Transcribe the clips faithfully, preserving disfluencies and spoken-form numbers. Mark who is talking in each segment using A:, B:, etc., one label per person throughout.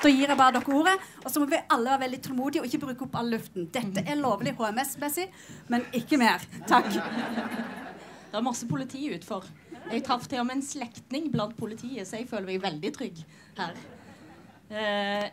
A: Da gir jeg bare dere ordet, og så må vi alle være veldig tålmodige og ikke bruke opp all luften. Dette er lovlig H M S-messig, men ikke mer. Takk.
B: Det er masse politi utfor. Jeg traff til og med en slektning blant politiet, så jeg føler meg veldig trygg her. Eh,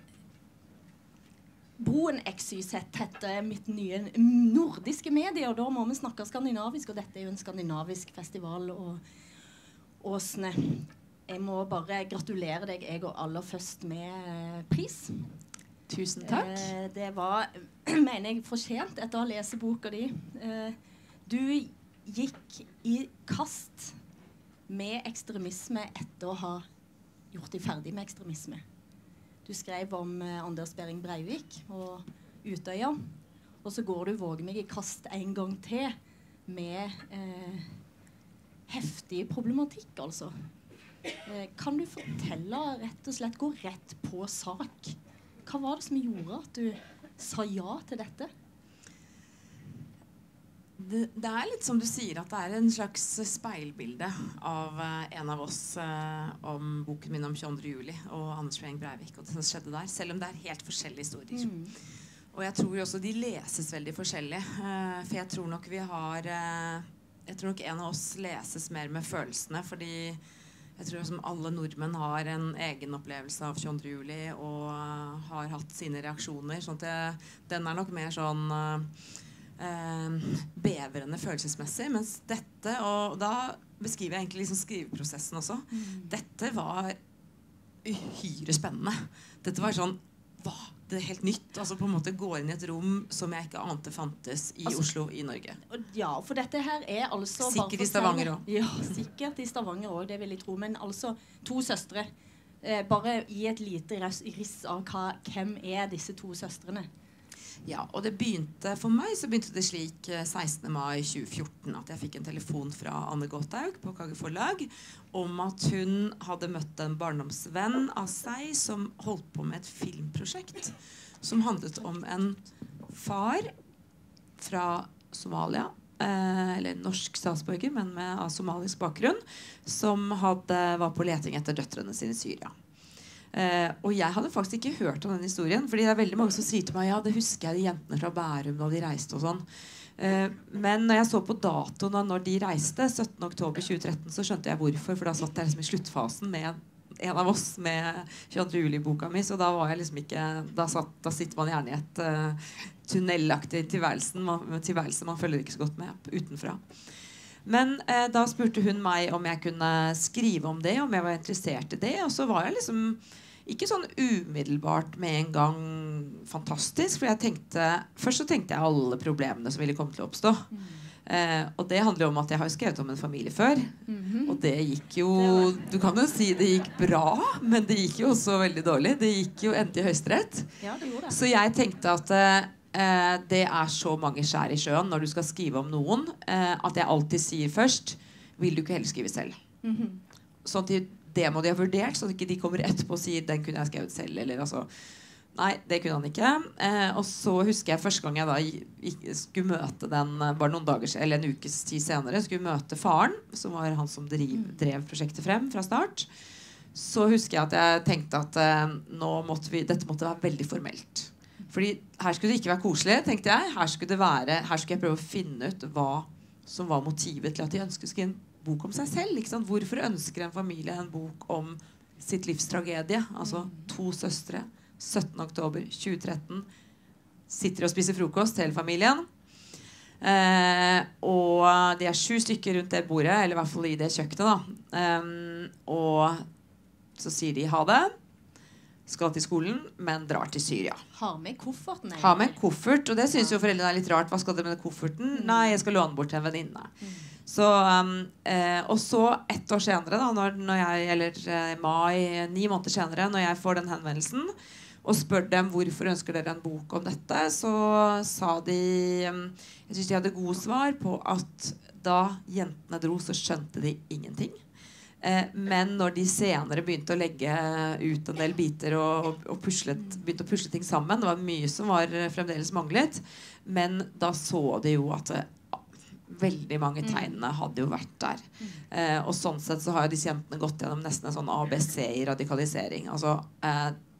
B: Broen X Y Z heter mitt nye nordiske medie, og da må vi snakke skandinavisk, og dette er jo en skandinavisk festival, og Åsne, jeg må bare gratulere deg, jeg og aller først med pris.
C: Tusen takk.
B: Eh, det var, mener jeg, fortjent etter å ha lest boka di. Eh, du gikk i kast med ekstremisme etter å ha gjort deg ferdig med ekstremisme. Du skrev om eh, Anders Behring Breivik og Utøya, og så går du våge meg i kast en gang til med eh, heftig problematikk, altså. Eh, kan du fortelle, rett og slett, gå rett på sak? Hva var det som gjorde at du sa ja til dette?
C: Det, det er litt som du sier, at det er en slags speilbilde av uh, en av oss uh, om boken min om tjueandre juli og Anders Behring Breivik og det som skjedde der, selv om det er helt forskjellige historier. Mm. Og jeg tror også de leses veldig forskjellig, uh, for jeg tror nok vi har uh, jeg tror nok en av oss leses mer med følelsene, fordi jeg tror som alle nordmenn har en egen opplevelse av tjueandre juli og uh, har hatt sine reaksjoner, sånn at det, den er nok mer sånn uh, Uh, bevrende følelsesmessig, mens dette, og da beskriver jeg egentlig liksom skriveprosessen også, mm. dette var uhyre spennende. Dette var sånn, hva? Det er helt nytt, altså på en måte gå inn i et rom som jeg ikke ante fantes i altså, Oslo, i Norge.
B: Ja, for dette her er altså
C: sikkert i Stavanger også.
B: Ja, sikkert i Stavanger også, det vil jeg tro, men altså to søstre, eh, bare gi et lite riss av hva, hvem er disse to søstrene?
C: Ja, og det begynte, for meg så begynte det slik sekstende mai tjue fjorten at jeg fikk en telefon fra Anne Gotthaug på Kage Forlag om at hun hadde møtt en barndomsvenn av seg som holdt på med et filmprosjekt som handlet om en far fra Somalia, eh, eller norsk statsborger, men med av somalisk bakgrunn, som hadde, var på leting etter døtrene sine i Syria. Uh, og jeg hadde faktisk ikke hørt om den historien, fordi det er veldig mange som sier til meg ja, det husker jeg de jentene fra Bærum da de reiste og sånn. Uh, men når jeg så på datoen når de reiste, syttende oktober tjue tretten, så skjønte jeg hvorfor, for da satt jeg liksom i sluttfasen med en av oss med tjueandre juli-boka mi, så da var jeg liksom ikke, da, satt, da sitter man gjerne i et uh, tunnelaktig tilværelsen, man, tilværelse man følger ikke så godt med utenfra. Men eh, da spurte hun meg om jeg kunne skrive om det, om jeg var interessert i det. Og så var jeg liksom ikke sånn umiddelbart med en gang fantastisk. For jeg tenkte, først så tenkte jeg alle problemene som ville komme til å oppstå. Mm. Eh, og det handler jo om at jeg har skrevet om en familie før. Mm-hmm. Og det gikk jo, du kan jo si det gikk bra, men det gikk jo også veldig dårlig. Det gikk jo endte i Høyesterett.
B: Ja, det gjorde det.
C: Så jeg tenkte at eh, Eh, det er så mange skjær i sjøen når du skal skrive om noen, eh, at jeg alltid sier først vil du ikke heller skrive selv. Mm-hmm. Sånn at de, det må de ha vurdert, så at ikke de kommer etterpå og sier den kunne jeg skrevet selv, eller altså nei, det kunne han ikke. Eh, og så husker jeg første gang jeg da gikk, skulle møte den bare noen dager, eller en ukes tid senere, skulle møte faren, som var han som driv, drev prosjektet frem fra start. Så husker jeg at jeg tenkte at eh, nå måtte vi, dette måtte være veldig formelt. Fordi her skulle det ikke være koselig, tenkte jeg. Her skulle, det være, her skulle jeg prøve å finne ut hva som var motivet til at de ønsker å skrive en bok om seg selv. Ikke sant? Hvorfor ønsker en familie en bok om sitt livs tragedie? Altså to søstre, syttende oktober tjue tretten, sitter og spiser frokost, hele familien. Eh, og de er sju stykker rundt det bordet, eller i hvert fall i det kjøkkenet. Da. Um, og så sier de ha det. Skal til skolen, men drar til Syria.
B: Har med kofferten?
C: Har med koffert, og det synes jo foreldrene er litt rart. Hva skal dere med kofferten? Mm. Nei, jeg skal låne bort til en venninne. Mm. Så, um, eh, og så ett år senere, da, når, når jeg, eller eh, mai, ni måneder senere, når jeg får den henvendelsen, og spør dem hvorfor ønsker dere en bok om dette, så sa de, um, jeg synes de hadde gode svar på at da jentene dro, så skjønte de ingenting. Eh, men når de senere begynte å legge ut en del biter og, og puslet, begynte å pusle ting sammen, det var mye som var fremdeles manglet, men da så de jo at det, veldig mange tegnene hadde jo vært der. Eh, og sånn sett så har jo disse jentene gått gjennom nesten en sånn A B C i radikalisering. Altså, eh,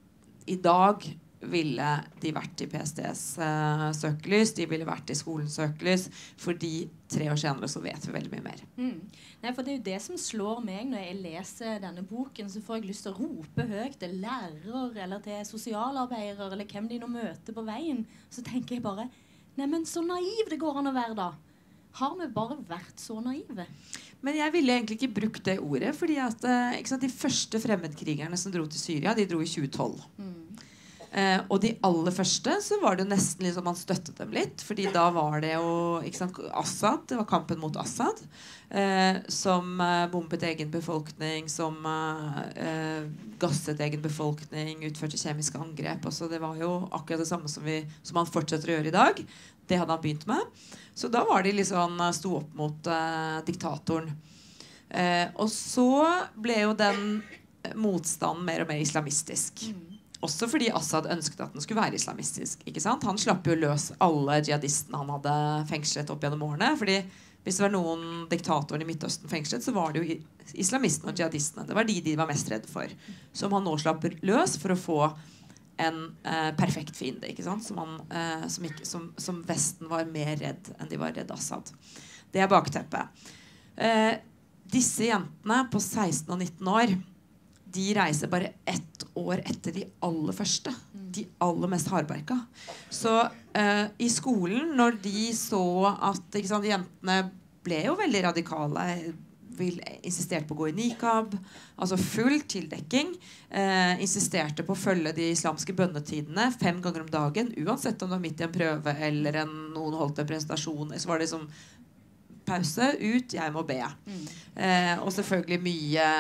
C: i dag ville de vært i P S T's uh, søkelys, de ville vært i skolens søkelys, fordi tre år senere så vet vi veldig mye mer.
B: Mm. Nei, for det er jo det som slår meg når jeg leser denne boken, så får jeg lyst til å rope høyt til lærer eller til sosialarbeidere eller hvem de nå møter på veien. Så tenker jeg bare, nei, men så naiv det går an å være da. Har vi bare vært så naive?
C: Men jeg ville egentlig ikke brukt det ordet, fordi at ikke sant, de første fremmedkrigerne som dro til Syria, de dro i tjue tolv. Mm. Eh, og de aller første så var det jo nesten liksom man støttet dem litt, fordi da var det jo ikke sant, Assad, det var kampen mot Assad, eh, som eh, bombet egen befolkning, som eh, gasset egen befolkning, utførte kjemiske angrep. Også det var jo akkurat det samme som, vi, som han fortsetter å gjøre i dag. Det hadde han begynt med. Så da var de liksom sto opp mot eh, diktatoren. Eh, og så ble jo den motstanden mer og mer islamistisk. Mm. Også fordi Assad ønsket at den skulle være islamistisk. Ikke sant? Han slapp jo løs alle jihadistene han hadde fengslet opp gjennom årene. Fordi hvis det var noen diktatorer i Midtøsten fengslet, så var det jo islamistene og jihadistene. Det var de de var mest redd for. Som han nå slapp løs for å få en eh, perfekt fiende. Ikke sant? Som, han, eh, som, ikke, som, som Vesten var mer redd enn de var redd Assad. Det er bakteppet. Eh, disse jentene på seksten og nitten år, de reiser bare ett år etter de aller første. De aller mest hardbarka. Så uh, i skolen, når de så at ikke sant, jentene ble jo veldig radikale, vil, insisterte på å gå i nikab, altså full tildekking, uh, insisterte på å følge de islamske bønnetidene fem ganger om dagen, uansett om det var midt i en prøve eller en, noen holdt en presentasjon, så var det liksom pause, ut, jeg må be. Mm. Uh, og selvfølgelig mye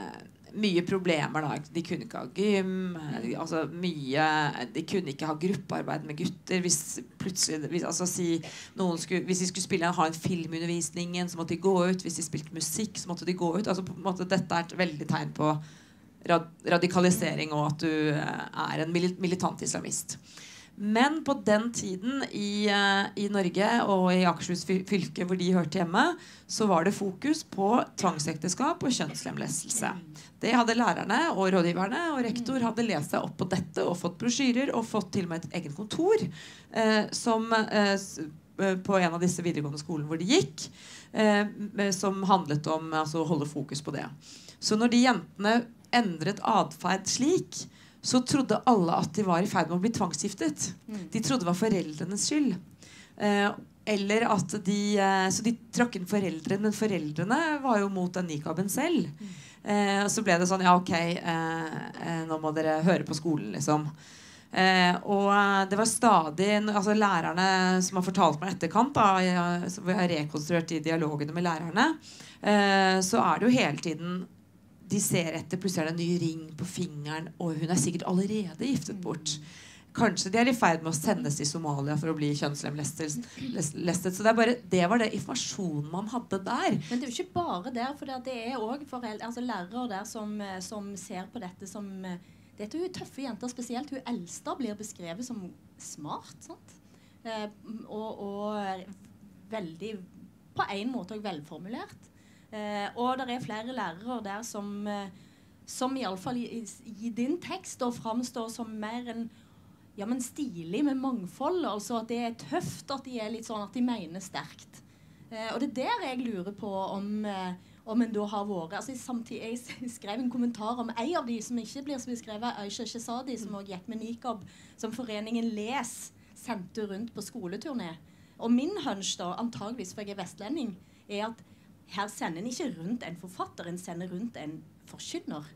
C: mye problemer da. De kunne ikke ha gym, altså mye, de kunne ikke ha gruppearbeid med gutter. Hvis plutselig, hvis, altså si, noen skulle, hvis de skulle spille, ha en filmundervisningen, så måtte de gå ut. Hvis de spilte musikk, så måtte de gå ut. Altså på en måte, dette er et veldig tegn på rad, radikalisering og at du er en militant islamist. Men på den tiden i, uh, i Norge og i Akershus fylke hvor de hørte hjemme, så var det fokus på tvangsekteskap og kjønnslemlestelse. Det hadde lærerne og rådgiverne og rektor hadde lest seg opp på dette og fått brosjyrer og fått til og med et egen kontor uh, som, uh, på en av disse videregående skolene hvor de gikk, uh, som handlet om altså, å holde fokus på det. Så når de jentene endret adferd slik, så trodde alle at de var i ferd med å bli tvangsgiftet. Mm. De trodde det var foreldrenes skyld. Eh, eller at de eh, Så de trakk inn foreldrene, men foreldrene var jo mot den nikaben selv. Mm. Eh, og så ble det sånn, ja ok, eh, eh, nå må dere høre på skolen, liksom. Eh, og det var stadig altså lærerne som har fortalt meg etterkant, da, jeg, så vi har rekonstruert de dialogene med lærerne, eh, så er det jo hele tiden de ser etter, plutselig er det en ny ring på fingeren, og hun er sikkert allerede giftet bort. Kanskje de er i ferd med å sendes til Somalia for å bli kjønnslemlestet. Så det, er bare, det var det informasjonen man hadde der.
B: Men det er jo ikke bare der, for det er også altså lærere der som, som ser på dette som dette er jo tøffe jenter, spesielt hun eldste blir beskrevet som smart, sant? Eh, og, og veldig, på en måte også velformulert. Eh, og det er flere lærere der som, eh, som i alle fall i, i din tekst da framstår som mer en ja, men stilig med mangfold, altså at det er tøft, at de er litt sånn at de mener sterkt. Eh, og det er der jeg lurer på om, eh, om en da har vært, altså samtidig, jeg skrev en kommentar om en av de som ikke blir så beskrevet, Aisha Shazadi, som også gikk med nikab, som foreningen Les sendte rundt på skoleturné. Og min hunch da, antageligvis for jeg er vestlending, er at her sender en ikke rundt en forfatter, en sender rundt en forkynner.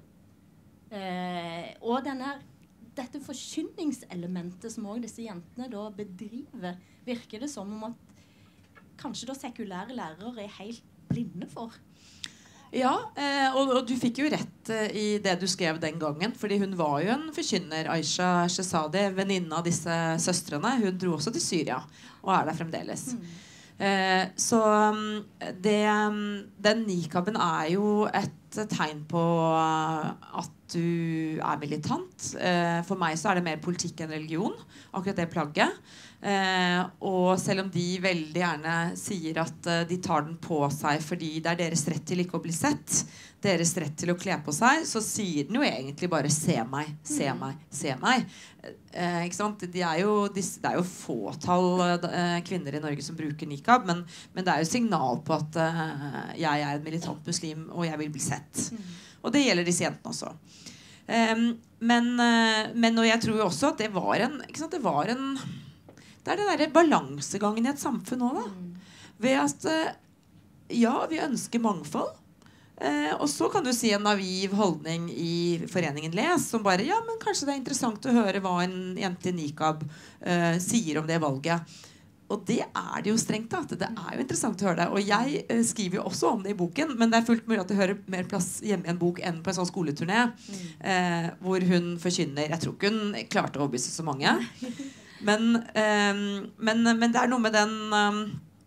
B: Eh, og denne, dette forkynningselementet som også disse jentene da bedriver, virker det som om at kanskje da sekulære lærere er helt blinde for.
C: Ja, eh, og, og du fikk jo rett eh, i det du skrev den gangen, fordi hun var jo en forkynner, Aisha Shazadi, venninne av disse søstrene. Hun dro også til Syria, og er der fremdeles. Mm. Eh, så det, den nikaben er jo et et tegn på at du er militant. Eh, for meg så er det mer politikk enn religion, akkurat det plagget. Eh, og selv om de veldig gjerne sier at uh, de tar den på seg fordi det er deres rett til ikke å bli sett, deres rett til å kle på seg, så sier den jo egentlig bare 'se meg, se meg, se meg'. Eh, ikke sant? De er jo, de, det er jo fåtall uh, kvinner i Norge som bruker nikab, men, men det er jo signal på at uh, jeg er en militant muslim og jeg vil bli sett. Mm. Og det gjelder disse jentene også. Um, men, uh, men og jeg tror jo også at det var en, ikke sant? Det var en det er den der balansegangen i et samfunn også, da. Ved at uh, ja, vi ønsker mangfold. Eh, og så kan du si en naiv holdning i Foreningen Les som bare, ja, men kanskje det er interessant å høre hva en jente i nikab eh, sier om det valget. Og det er det jo strengt tatt. Det er jo interessant å høre det. Og jeg eh, skriver jo også om det i boken, men det er fullt mulig at det hører mer plass hjemme i en bok enn på en sånn skoleturné, eh, hvor hun forkynner. Jeg tror ikke hun klarte å overbevise så mange. Men, eh, men, men det er noe med den eh,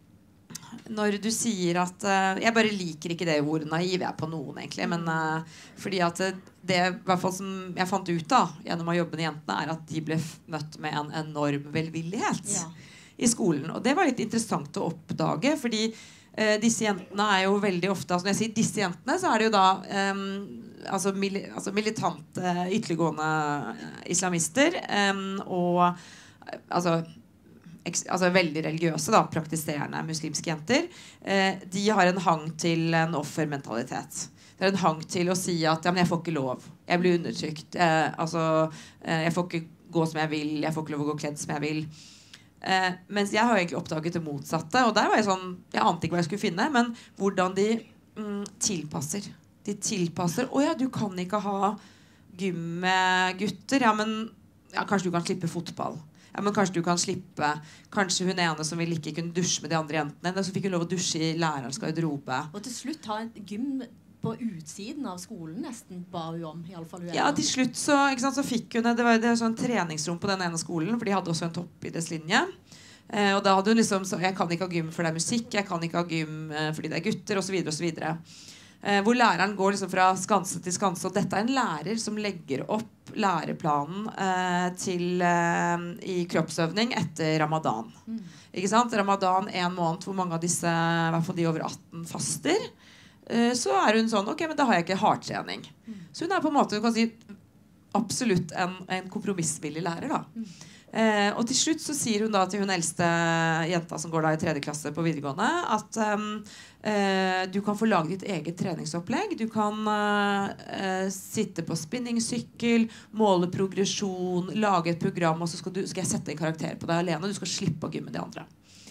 C: når du sier at uh, jeg bare liker ikke det ordet naiv er på noen egentlig, men uh, fordi at det i hvert fall som jeg fant ut da gjennom å jobbe med jentene, er at de ble møtt med en enorm velvillighet ja. I skolen, og det var litt interessant å oppdage, fordi uh, disse jentene er jo veldig ofte, altså når jeg sier disse jentene, så er det jo da um, altså, mil, altså militante, ytterliggående islamister um, og altså altså veldig religiøse, da, praktiserende muslimske jenter, eh, de har en hang til en offermentalitet. Det er en hang til å si at ja, men jeg får ikke lov, jeg blir undertrykt, eh, altså, eh, jeg får ikke gå som jeg vil, jeg får ikke lov å gå kledd som jeg vil. Eh, mens jeg har egentlig oppdaget det motsatte, og der var jeg sånn, jeg ante ikke hva jeg skulle finne, men hvordan de mm, tilpasser. De tilpasser, å ja, du kan ikke ha gym med gutter, ja, men ja, kanskje du kan slippe fotball. Ja, men kanskje du kan slippe. Kanskje hun ene som vil ikke kunne dusje med de andre jentene, så fikk hun lov å dusje i lærerens garderobe.
B: Og til slutt ha et gym på utsiden av skolen nesten ba hun om, i alle fall hun.
C: Ja, til slutt så, ikke sant, så fikk hun det var, det var sånn treningsrom på den ene skolen, for de hadde også en toppidrettslinje. Eh, og da hadde hun liksom så, jeg kan ikke ha gym for det er musikk, jeg kan ikke ha gym eh, fordi det er gutter, og så videre og så videre. Eh, hvor læreren går liksom fra skanse til skanse, og dette er en lærer som legger opp læreplanen eh, til, eh, i kroppsøvning etter ramadan. Mm. Ikke sant? Ramadan en måned hvor mange av disse, i hvert fall de over atten, faster. Eh, så er hun sånn, ok, men da har jeg ikke hardtrening. Mm. Så hun er på en måte, du kan si, absolutt en, en kompromissvillig lærer da. Mm. Eh, og til slutt så sier hun da til hun eldste jenta som går da i tredje klasse på videregående, at um, eh, du kan få lage ditt eget treningsopplegg. Du kan uh, sitte på spinningsykkel, måle progresjon, lage et program, og så skal, du, skal jeg sette en karakter på deg alene, og du skal slippe å gymme de andre.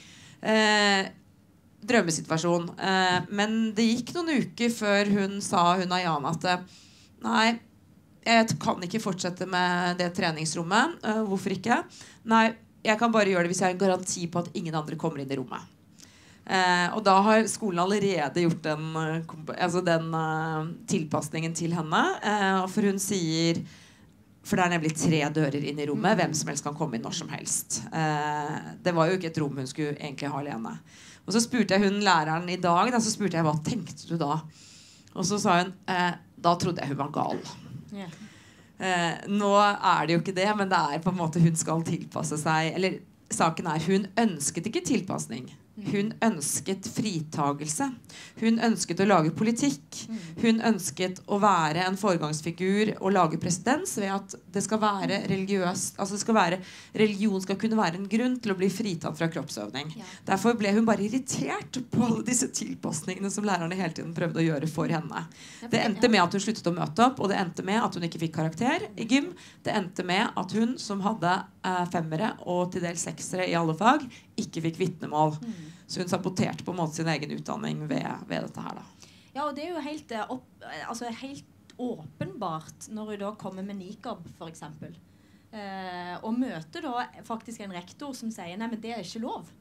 C: Eh, drømmesituasjon. Eh, men det gikk noen uker før hun sa, hun Ayana, at nei, jeg kan ikke fortsette med det treningsrommet. Uh, hvorfor ikke? Nei, jeg kan bare gjøre det hvis jeg har en garanti på at ingen andre kommer inn i rommet. Uh, og da har skolen allerede gjort den, uh, altså den uh, tilpasningen til henne. Uh, for hun sier, for det er nemlig tre dører inn i rommet, hvem som helst kan komme inn når som helst. Uh, det var jo ikke et rom hun skulle egentlig ha alene. Og så spurte jeg hun læreren i dag, da, så spurte jeg, hva tenkte du da? Og så sa hun, uh, da trodde jeg hun var gal. Yeah. Eh, nå er det jo ikke det, men det er på en måte hun skal tilpasse seg. Eller saken er, hun ønsket ikke tilpasning. Hun ønsket fritagelse. Hun ønsket å lage politikk. Hun ønsket å være en foregangsfigur og lage presedens ved at det skal være religiøst, altså det skal være, religion skal kunne være en grunn til å bli fritatt fra kroppsøvning. Ja. Derfor ble hun bare irritert på alle disse tilpasningene som lærerne hele tiden prøvde å gjøre for henne. Det endte med at hun sluttet å møte opp, og det endte med at hun ikke fikk karakter i gym. Det endte med at hun, som hadde eh, femmere og til dels seksere i alle fag, ikke fikk vitnemål. Mm. Så hun saboterte på en måte sin egen utdanning ved, ved dette her da.
B: Ja, og det er jo helt, opp, altså helt åpenbart når hun da kommer med nikab for eksempel. Eh, og møter da faktisk en rektor som sier, nei, men det er ikke lov.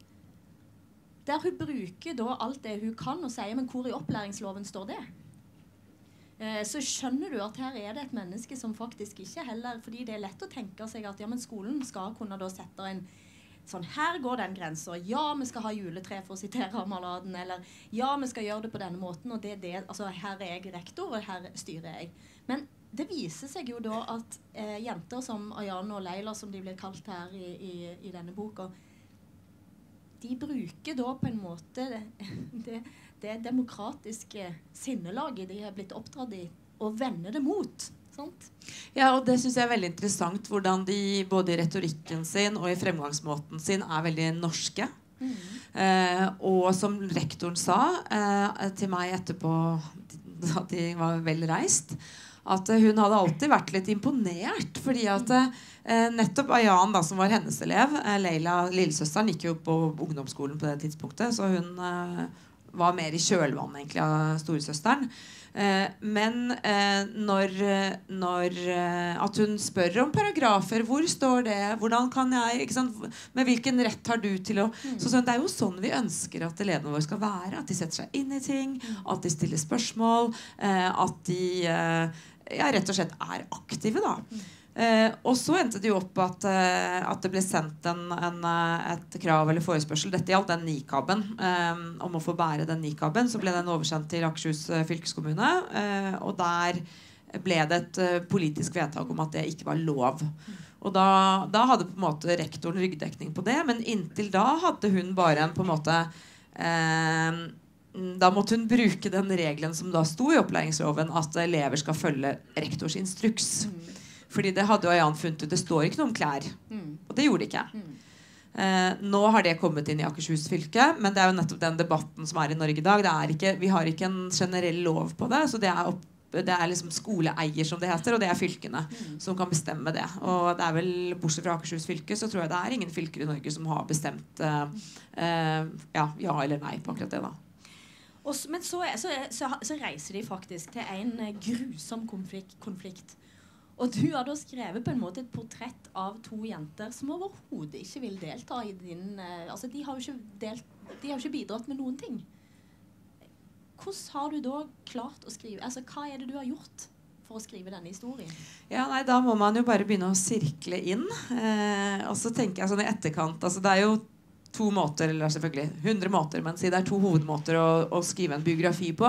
B: Der hun bruker da alt det hun kan og sier, men hvor i opplæringsloven står det? Eh, så skjønner du at her er det et menneske som faktisk ikke heller, fordi det er lett å tenke seg at ja, men skolen skal kunne da sette en sånn, her går den grensen. Ja, vi skal ha juletre for å sitere Maladen, eller ja, vi skal gjøre det på denne måten, og det er det, altså her er jeg rektor, og her styrer jeg. Men det viser seg jo da at eh, jenter som Ayan og Leila, som de blir kalt her i, i, i denne boka, de bruker da på en måte det, det, det demokratiske sinnelaget de har blitt oppdratt i, og vender det mot. Sant?
C: Ja, og det synes jeg er veldig interessant, hvordan de både i retorikken sin og i fremgangsmåten sin er veldig norske. Mm. Eh, og som rektoren sa eh, til meg etterpå, at de var vel reist, at hun hadde alltid vært litt imponert, fordi at eh, nettopp Ayan, da, som var hennes elev, eh, Leila, lillesøsteren, gikk jo på ungdomsskolen på det tidspunktet, så hun eh, var mer i kjølvann egentlig av storesøsteren. Eh, men eh, når, når eh, at hun spør om paragrafer, hvor står det, hvordan kan jeg, ikke sant? Med hvilken rett har du til å mm. så, så det er jo sånn vi ønsker at elevene våre skal være, at de setter seg inn i ting, mm. at de stiller spørsmål, eh, at de eh, ja, rett og slett er aktive da. Mm. Eh, og så endte det jo opp at, eh, at det ble sendt en, en, et krav eller forespørsel. Dette gjaldt den nikaben, eh, om å få bære den nikaben. Så ble den oversendt til Akershus fylkeskommune, eh, og der ble det et uh, politisk vedtak om at det ikke var lov. Mm. Og da, da hadde på en måte rektoren ryggdekning på det, men inntil da hadde hun bare en på en måte eh, da måtte hun bruke den regelen som da sto i opplæringsloven, at elever skal følge rektors instruks. Mm. Fordi det hadde jo Ayan funnet ut. Det står ikke noe om klær. Mm. Og det gjorde det ikke. Mm. Eh, nå har det kommet inn i Akershus fylke, men det er jo nettopp den debatten som er i Norge i dag. Det er ikke, vi har ikke en generell lov på det, så det er, opp, det er liksom skoleeier som det heter, og det er fylkene mm. som kan bestemme det. Og det er vel, bortsett fra Akershus fylke, så tror jeg det er ingen fylker i Norge som har bestemt eh, eh, ja, ja eller nei på akkurat det da.
B: Og, men så, så, så, så reiser de faktisk til en grusom konflikt, konflikt. Og du har da skrevet på en måte et portrett av to jenter som overhodet ikke vil delta i din eh, altså de har jo ikke, delt, de har jo ikke bidratt med noen ting. Hvordan har du da klart å skrive? Altså, hva er det du har gjort for å skrive denne historien?
C: Ja, nei, da må man jo bare begynne å sirkle inn. Eh, og så tenker jeg sånn i etterkant, altså det er jo to måter, eller selvfølgelig hundre måter, men si det er to hovedmåter å, å skrive en biografi på.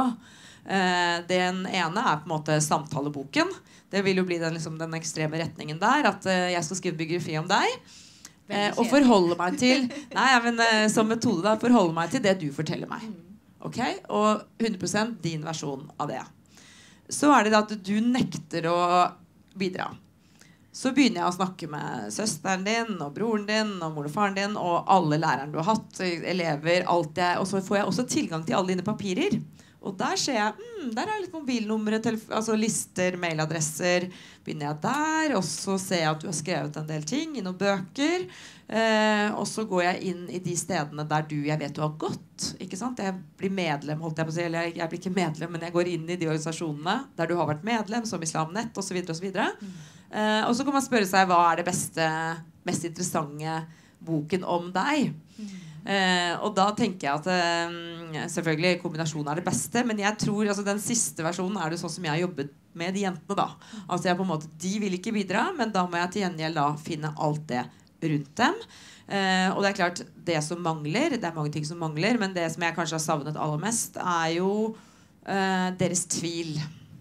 C: Eh, den ene er på en måte samtaleboken. Det vil jo bli den, liksom, den ekstreme retningen der, at eh, jeg skal skrive biografi om deg. Eh, og forholde meg til nei, ja, men, eh, som metode da, forholde meg til det du forteller meg. Ok? Og hundre prosent din versjon av det. Så er det da at du nekter å bidra. Så begynner jeg å snakke med søsteren din og broren din og mor og faren din og alle lærerne du har hatt, elever, alt det. Og så får jeg også tilgang til alle dine papirer. Og der ser jeg, mm, der er litt mobilnumre, altså lister, mailadresser. Begynner jeg der, og så ser jeg at du har skrevet en del ting i noen bøker. Eh, og så går jeg inn i de stedene der du, jeg vet du har gått. Ikke sant? Jeg blir medlem, holdt jeg på å si. Eller jeg, jeg blir ikke medlem, men jeg går inn i de organisasjonene der du har vært medlem, som Islam Nett, og så videre, og så videre. Mm. Eh, og så kan man spørre seg, hva er det beste, mest interessante boken om deg? Mm. Eh, og da tenker jeg at eh, selvfølgelig kombinasjonen er det beste, men jeg tror altså, den siste versjonen er det sånn som jeg har jobbet med de jentene da. Altså jeg på en måte, de vil ikke bidra, men da må jeg til gjengjeld da finne alt det rundt dem. Eh, og det er klart, det som mangler, det er mange ting som mangler, men det som jeg kanskje har savnet aller mest, er jo eh, deres tvil.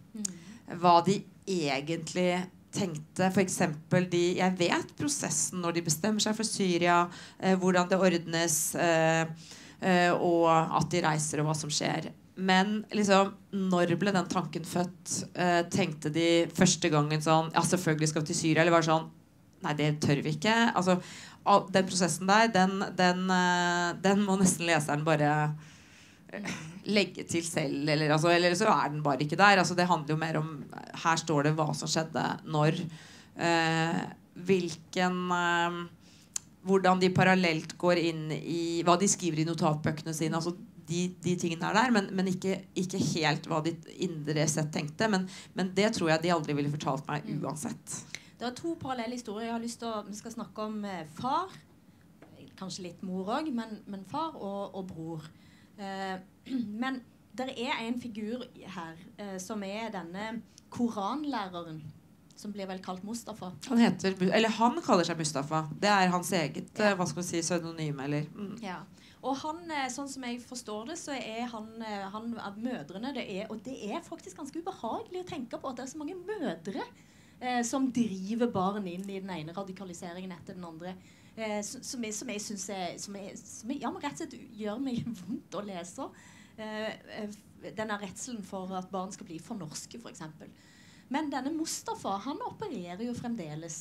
C: Hva de egentlig tenkte, for eksempel de, jeg vet prosessen når de bestemmer seg for Syria, eh, hvordan det ordnes, eh, eh, og at de reiser og hva som skjer. Men liksom, når ble den tanken født? Eh, tenkte de første gangen sånn, ja selvfølgelig skal vi til Syria, eller var det sånn, nei det tør vi ikke. Altså, all, den prosessen der, den, den, eh, den må nesten leseren bare eh, legge til selv, eller, altså, eller så er den bare ikke der. Altså, det handler jo mer om, her står det hva som skjedde, når, eh, hvilken, eh, hvordan de parallelt går inn i, hva de skriver i notatbøkene sine, altså de, de tingene er der, men, men ikke, ikke helt hva de indre sett tenkte, men, men det tror jeg de aldri ville fortalt meg uansett.
B: Det er to parallelle historier jeg har lyst til å, vi skal snakke om eh, far, kanskje litt mor også, men, men far og, og bror. Eh, men det er en figur her eh, som er denne koranlæreren som blir vel kalt Mustafa.
C: Han heter, eller han kaller seg Mustafa. Det er hans eget,
B: Ja.
C: hva skal vi si, pseudonym, eller... Mm.
B: Ja. Og han, sånn som jeg forstår det, så er han, han av mødrene, det er, og det er faktisk ganske ubehagelig å tenke på at det er så mange mødre eh, som driver barn inn i den ene radikaliseringen etter den andre. Eh, som, jeg, som jeg synes er, som jeg, som jeg, ja, men rett og slett gjør meg vondt å lese. Eh, denne redselen for at barn skal bli for norske, for eksempel. Men denne Mustafa, han opererer jo fremdeles.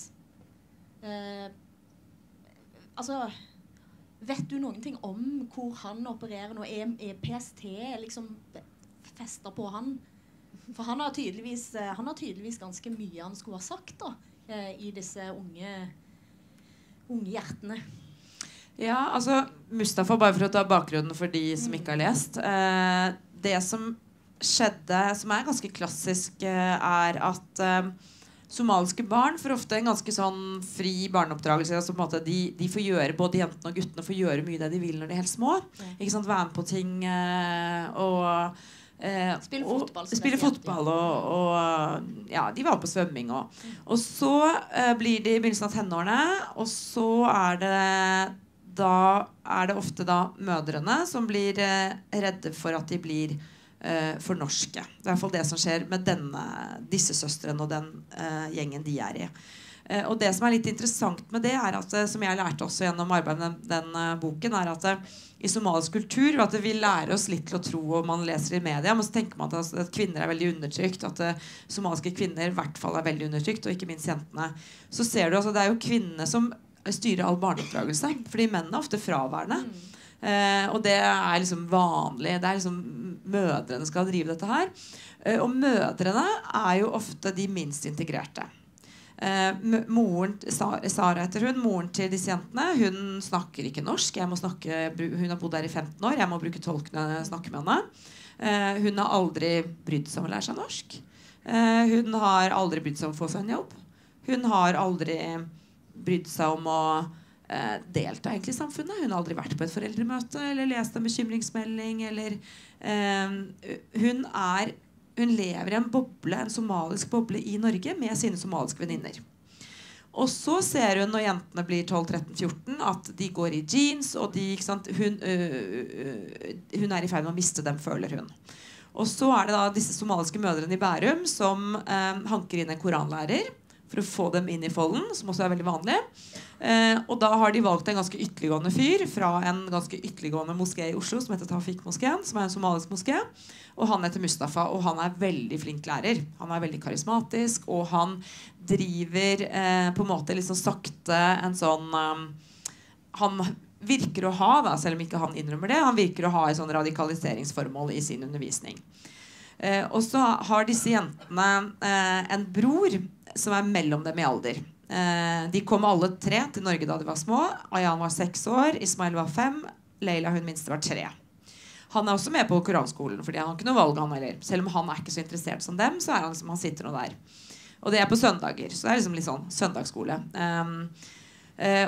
B: Eh, altså, vet du noen ting om hvor han opererer nå? Er, er P S T liksom fester på han? For han har tydeligvis, han har tydeligvis ganske mye han skulle ha sagt da, eh, i disse unge... unge hjertene.
C: Ja, altså Mustafa, bare for å ta bakgrunnen for de som ikke har lest. Eh, det som skjedde, som er ganske klassisk, eh, er at eh, somaliske barn får ofte en ganske sånn fri barneoppdragelse. Altså på en måte de, de får gjøre, både jentene og guttene får gjøre mye det de vil når de er helt små. Ja. Ikke sant, være med på ting eh, og Eh,
B: spille fotball,
C: og, spille fotball og, og ja, de var på svømming og, mm. og så eh, blir de i begynnelsen av tenårene, og så er det da er det ofte da mødrene som blir eh, redde for at de blir eh, for norske. Det er i hvert fall det som skjer med denne, disse søstrene og den eh, gjengen de er i. Uh, og det som er litt interessant med det er at, uh, som jeg lærte også gjennom arbeidet med den, den uh, boken, er at uh, i somalisk kultur at vi lærer oss litt til å tro, og man leser i media, men så tenker man at, altså, at kvinner er veldig undertrykt, at uh, somaliske kvinner i hvert fall er veldig undertrykt, og ikke minst jentene. Så ser du altså, det er jo kvinnene som styrer all barneoppdragelse, fordi mennene er ofte fraværende. Uh, og det er liksom vanlig, det er liksom mødrene skal drive dette her. Uh, og mødrene er jo ofte de minst integrerte. Uh, moren, Sara heter hun, moren til disse jentene, hun snakker ikke norsk. Jeg må snakke, hun har bodd der i femten år. Jeg må bruke tolk når jeg snakker med henne. Uh, hun har aldri brydd seg om å lære seg norsk. Uh, hun har aldri brydd seg om å få seg en jobb. Hun har aldri brydd seg om å uh, delta egentlig i samfunnet. Hun har aldri vært på et foreldremøte eller lest en bekymringsmelding. Eller, uh, hun er Hun lever i en boble, en somalisk boble i Norge med sine somaliske venninner. Og så ser hun når jentene blir tolv, tretten, fjorten at de går i jeans, og de, ikke sant, hun, øh, hun er i ferd med å miste dem, føler hun. Og så er det da disse somaliske mødrene i Bærum som øh, hanker inn en koranlærer for å få dem inn i folden, som også er veldig vanlig. Eh, og da har de valgt en ganske ytterliggående fyr fra en ganske ytterliggående moské i Oslo som heter Tawfik-moskeen, som er en somalisk moské. Og han heter Mustafa, og han er veldig flink lærer. Han er veldig karismatisk, og han driver eh, på en måte litt sånn sakte en sånn um, han virker å ha, da, selv om ikke han innrømmer det, han virker å ha et sånn radikaliseringsformål i sin undervisning. Eh, og så har disse jentene eh, en bror som er mellom dem i alder. Eh, de kom alle tre til Norge da de var små. Ayan var seks år, Ismail var fem, Leila hun minste var tre. Han er også med på koranskolen, fordi han har ikke noe valg han heller. Selv om han er ikke så interessert som dem, så er han liksom, han sitter nå der. Og det er på søndager, så det er liksom litt sånn søndagsskole. Um, uh,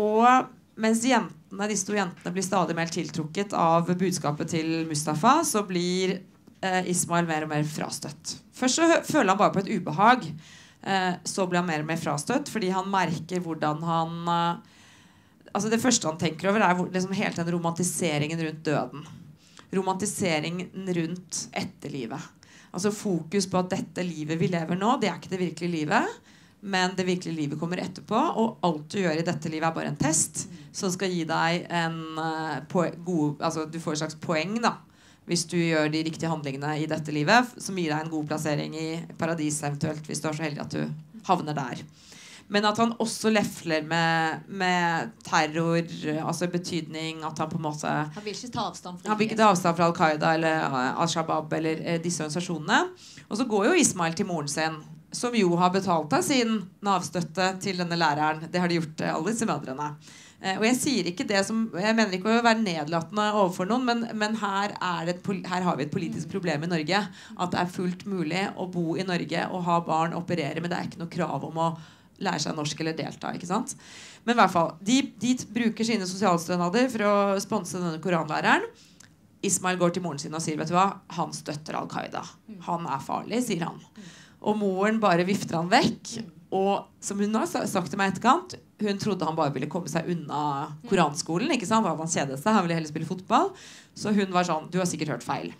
C: og mens jentene, disse to jentene blir stadig mer tiltrukket av budskapet til Mustafa, så blir uh, Ismail mer og mer frastøtt. Først så føler han bare på et ubehag. Uh, så blir han mer og mer frastøtt, fordi han merker hvordan han... Uh, altså det første han tenker over er liksom helt den romantiseringen rundt døden. Romantiseringen rundt etterlivet. Altså fokus på at dette livet vi lever nå, det er ikke det virkelige livet, men det virkelige livet kommer etterpå, og alt du gjør i dette livet er bare en test som skal gi deg en uh, god, altså du får et slags poeng da, hvis du gjør de riktige handlingene i dette livet, som gir deg en god plassering i paradis eventuelt, hvis du er så heldig at du havner der. Men at han også lefler med, med terror, altså betydning at han på en måte...
B: Han vil ikke ta avstand fra,
C: han vil ikke ta avstand fra Al-Qaida eller Al-Shabaab eller eh, disse organisasjonene. Og så går jo Ismail til moren sin, som jo har betalt av sin navstøtte til denne læreren. Det har de gjort, alle disse mødrene. Eh, og jeg sier ikke det som... Jeg mener ikke å være nedlatende overfor noen, men, men her, er det et, her har vi et politisk problem i Norge. At det er fullt mulig å bo i Norge og ha barn, operere, men det er ikke noe krav om å lære seg norsk eller delta, ikke sant? Men i hvert fall, de, de bruker sine sosialstønader for å sponse denne koranlæreren. Ismail går til moren sin og sier, vet du hva? Han støtter Al-Qaida. Han er farlig, sier han. Og moren bare vifter han vekk. Og som hun har sagt til meg etterkant, hun trodde han bare ville komme seg unna koranskolen, ikke sant? Han kjedet seg, han ville heller spille fotball. Så hun var sånn, du har sikkert hørt feil.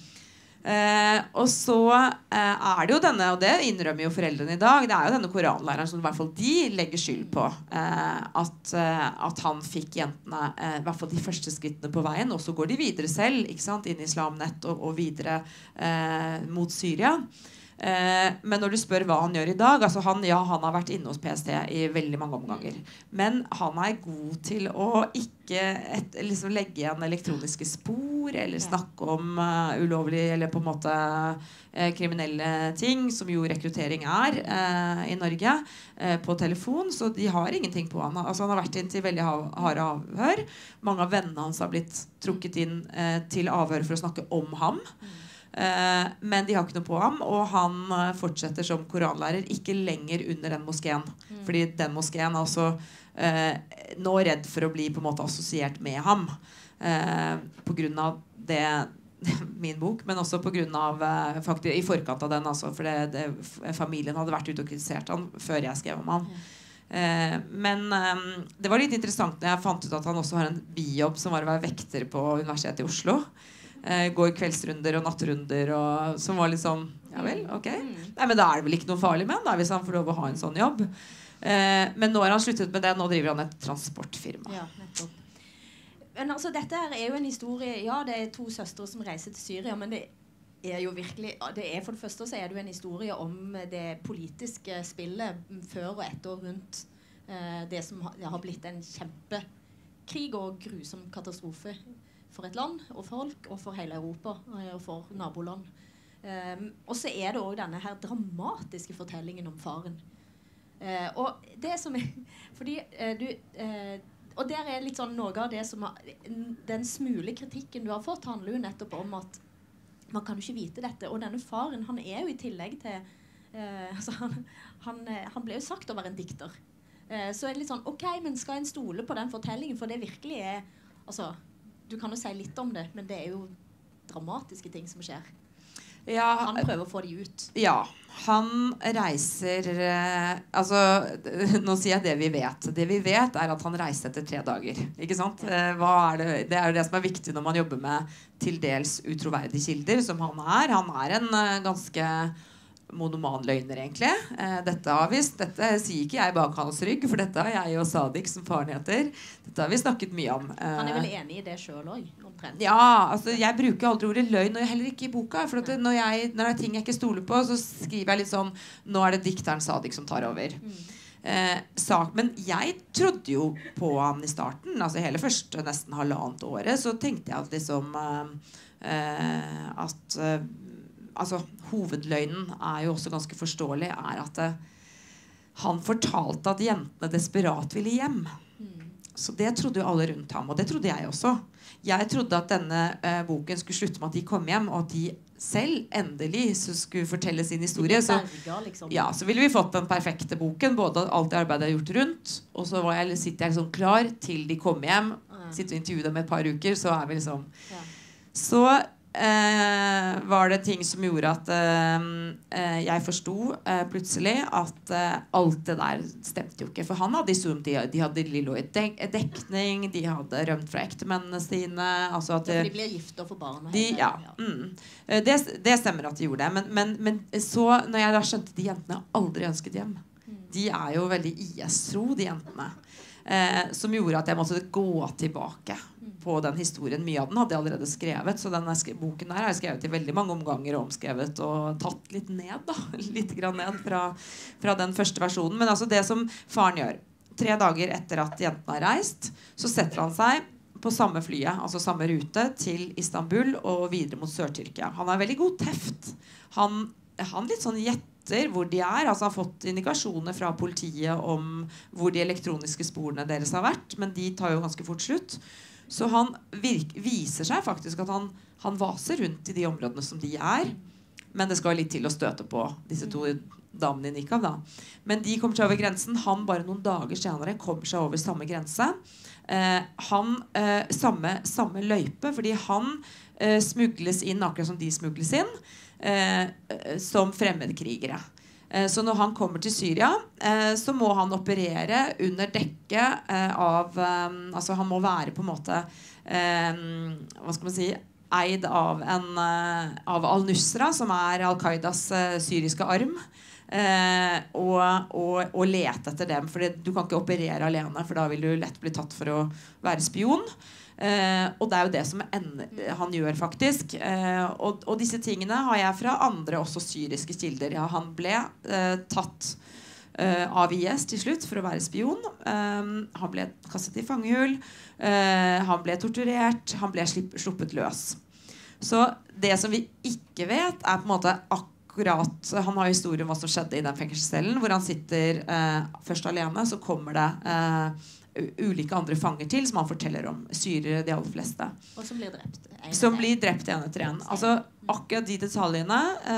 C: Eh, og så eh, er det jo denne, og det innrømmer jo foreldrene i dag, det er jo denne koranlæreren som i hvert fall de legger skyld på, eh, at, eh, at han fikk jentene eh, i hvert fall de første skrittene på veien, og så går de videre selv, ikke sant, inn i Islamnett og, og videre eh, mot Syria. Eh, men når du spør hva han gjør i dag, altså han, ja, han har vært inne hos P S T i veldig mange omganger, men han er god til å ikke et, liksom legge igjen elektroniske spor eller snakke om uh, ulovlig eller på en måte uh, kriminelle ting, som jo rekruttering er uh, i Norge, uh, på telefon, så de har ingenting på han. Altså, han har vært inn til veldig harde avhør. Mange av vennene hans har blitt trukket inn uh, til avhør for å snakke om ham. Uh, men de har ikke noe på ham, og han uh, fortsetter som koranlærer ikke lenger under den moskeen, mm. fordi den moskeen er også uh, nå redd for å bli på en måte assosiert med ham uh, på grunn av det min bok, men også på grunn av uh, faktisk, i forkant av den altså, for det, det, familien hadde vært ute og kritisert han før jeg skrev om han. mm. uh, men um, det var litt interessant når jeg fant ut at han også har en bijobb som var å være vekter på Universitetet i Oslo. Uh, går kveldsrunder og nattrunder og, som var litt sånn, ja vel, ok nei, men da er det vel ikke noe farlig med da, hvis han får lov å ha en sånn jobb. uh, men nå har han sluttet med det, nå driver han et transportfirma.
B: Ja, nettopp. Men altså, dette er jo en historie, ja, det er to søstre som reiser til Syria, men det er jo virkelig, det er for det første så er det jo en historie om det politiske spillet før og etter og rundt uh, det som har, det har blitt en kjempekrig og grusom katastrofe for et land og folk, og for hele Europa, og for naboland. Um, og så er det også denne her dramatiske fortellingen om faren. Uh, og det som er, fordi uh, du, uh, og der er litt sånn noe av det som har, den smule kritikken du har fått handler jo nettopp om at man kan jo ikke vite dette, og denne faren, han er jo i tillegg til, uh, altså han, han, han ble jo sagt å være en dikter. Uh, så er det litt sånn, ok, men skal en stole på den fortellingen, for det virkelig er, altså, du kan jo si litt om det, men det er jo dramatiske ting som skjer. Ja, han prøver å få de ut.
C: Ja, han reiser eh, altså, nå sier jeg det vi vet. Det vi vet er at han reiste etter tre dager. Ikke sant? Eh, hva er det? Det er jo det som er viktig når man jobber med til dels utroverdige kilder, som han er. Han er en uh, ganske monomanløgner egentlig. Eh, dette har vi, dette sier ikke jeg bak hans rygg, for dette har jeg og Sadiq, som faren heter. Dette har vi snakket mye om. Eh,
B: Han er vel enig i det selv også, omtrent?
C: Ja, altså jeg bruker aldri ordet løgn, og heller ikke i boka, for at det, når, jeg, når det er ting jeg ikke stoler på, så skriver jeg litt sånn, nå er det dikteren Sadiq som tar over. Mm. Eh, sak, men jeg trodde jo på han i starten, altså hele første nesten halvannet året, så tenkte jeg at liksom eh, eh, at eh, altså, hovedløgnen er jo også ganske forståelig, er at uh, han fortalte at jentene desperat ville hjem. Mm. Så det trodde jo alle rundt ham, og det trodde jeg også. Jeg trodde at denne uh, boken skulle slutte med at de kom hjem, og at de selv endelig så skulle fortelle sin historie. Så, ja, så ville vi fått den perfekte boken, både alt det arbeidet jeg har gjort rundt, og så var jeg, sitter jeg liksom klar til de kommer hjem, mm. sitter og intervjuer dem et par uker, så er vi liksom... Ja. Så... Eh, var det ting som gjorde at eh, eh, jeg forstod eh, plutselig at eh, alt det der stemte jo ikke. For han hadde historien, de, de hadde Lilloid dek dekning, de hadde rømt fra ektemennene sine, altså at,
B: ja, for de blir gift og får barn
C: de, ja, mm, det, det stemmer at de gjorde det, men, men, men så når jeg da skjønte de jentene aldri ønsket hjem, mm. de er jo veldig I S-tro, de jentene, eh, som gjorde at jeg måtte gå tilbake på den historien. Mye av den hadde jeg allerede skrevet, så denne boken der har jeg skrevet i veldig mange omganger og omskrevet og tatt litt ned da, litt grann ned fra, fra den første versjonen. Men altså det som faren gjør, tre dager etter at jentene har reist, så setter han seg på samme flyet, altså samme rute, til Istanbul og videre mot Sør-Tyrkia. Han har veldig god teft. Han, han litt sånn gjetter hvor de er, altså han har fått indikasjoner fra politiet om hvor de elektroniske sporene deres har vært, men de tar jo ganske fort slutt. Så han virk, viser seg faktisk at han, han vaser rundt i de områdene som de er. Men det skal litt til å støte på disse to damene i Nikab da. Men de kommer seg over grensen. Han bare noen dager senere kommer seg over samme grense. Eh, han, eh, samme, samme løype, fordi han eh, smugles inn akkurat som de smugles inn. eh, som fremmedkrigere. Eh, så når han kommer til Syria, eh, så må han operere under dekke eh, av eh, altså han må være på en måte eh, hva skal man si, eid av, en, eh, av al-Nusra, som er Al-Qaidas eh, syriske arm. Eh, og, og, og lete etter dem, for du kan ikke operere alene, for da vil du lett bli tatt for å være spion. Eh, og det er jo det som ender, han gjør faktisk. Eh, og, og disse tingene har jeg fra andre også syriske kilder. Ja, han ble eh, tatt eh, av I S til slutt for å være spion. Eh, han ble kastet i fangehull. Eh, han ble torturert. Han ble slipp, sluppet løs. Så det som vi ikke vet, er på en måte akkurat Akkurat, han har historie om hva som skjedde i den fengselscellen, hvor han sitter eh, først alene, så kommer det eh, ulike andre fanger til som han forteller om, syrer de aller fleste.
B: Og som blir drept. En
C: som blir drept en etter en. Altså, akkurat de detaljene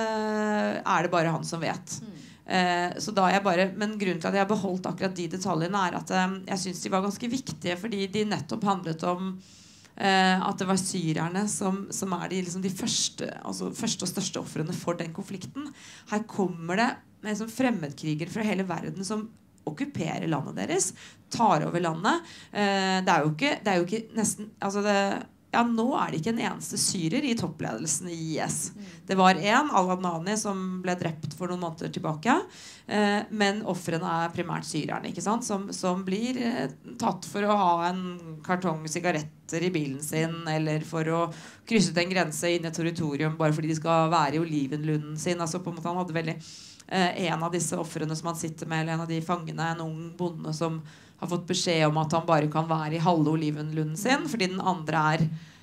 C: eh, er det bare han som vet. Eh, så da jeg bare, men grunnen til at jeg har beholdt akkurat de detaljene er at eh, jeg synes de var ganske viktige, fordi de nettopp handlet om Uh, at det var syrerne som, som er de, liksom de første, altså første og største ofrene for den konflikten. Her kommer det liksom fremmedkrigere fra hele verden som okkuperer landet deres, tar over landet. Uh, det er jo ikke, det er jo ikke nesten altså det, ja, nå er det ikke en eneste syrer i toppledelsen i I S. Det var en, Al-Adnani, som ble drept for noen måneder tilbake. Eh, men offrene er primært syrerne, ikke sant? Som, som blir eh, tatt for å ha en kartong sigaretter i bilen sin, eller for å krysse en grense inn i et territorium bare fordi de skal være i olivenlunden sin. Altså, på en måte, han hadde veldig eh, en av disse offrene som han sitter med, eller en av de fangene, en ung bonde som har fått beskjed om at han bare kan være i halve olivenlunden sin, fordi den andre er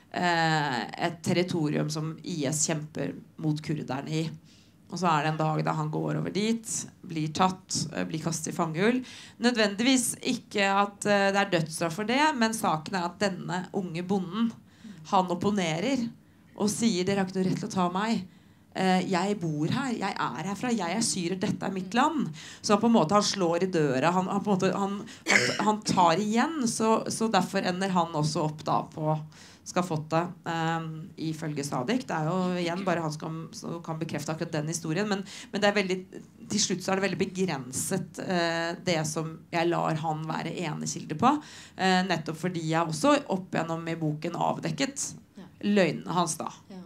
C: eh, et territorium som I S kjemper mot kurderne i. Og så er det en dag da han går over dit, blir tatt, blir kastet i fangehull. Nødvendigvis ikke at uh, det er dødsstraff for det, men saken er at denne unge bonden, han opponerer og sier dere har ikke noe rett til å ta meg. Uh, jeg bor her, jeg er herfra, jeg er syrer, dette er mitt land. Så han på en måte han slår i døra, han, han, på en måte, han, han, han tar igjen, så, så derfor ender han også opp da på skal fått det um, ifølge Sadiq. Det er jo igjen bare han som, som kan bekrefte akkurat den historien, men, men det er veldig, til slutt så er det veldig begrenset uh, det som jeg lar han være enekilde på, uh, nettopp fordi jeg også opp gjennom i boken avdekket ja. løgnene hans da.
B: Ja.